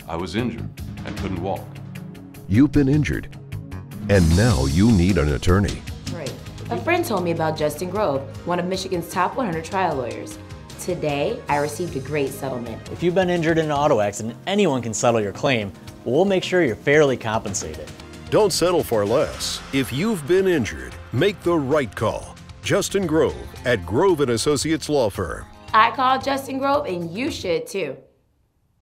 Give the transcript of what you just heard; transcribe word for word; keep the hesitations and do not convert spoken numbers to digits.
I was injured and couldn't walk. You've been injured, and now you need an attorney. Right. A friend told me about Justin Grove, one of Michigan's top one hundred trial lawyers. Today, I received a great settlement. If you've been injured in an auto accident, anyone can settle your claim, but we'll make sure you're fairly compensated. Don't settle for less. If you've been injured, make the right call. Justin Grove at Grove and Associates Law Firm. I called Justin Grove, and you should too.